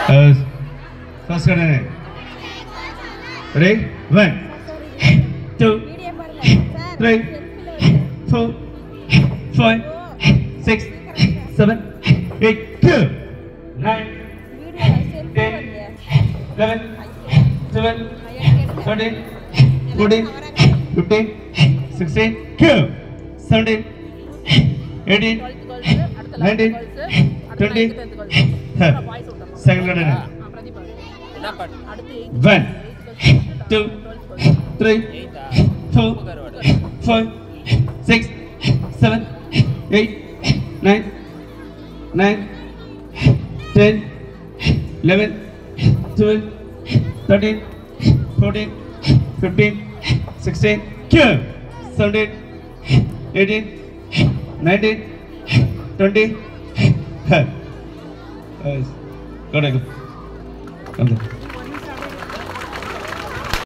First category. Ready? 1, 2, 3, 4, 5, 6, 7, 8, 2, 9, 10, 11, 12, 13, 14, 15, 16, 17, 18, 19, 20. Second category. 1, 2, 3, 4, 5, 6, 7, 8, 9, 10, 11, 12, 13, 14, 15, 16, 17, 18, 19, 20. Go. Come there.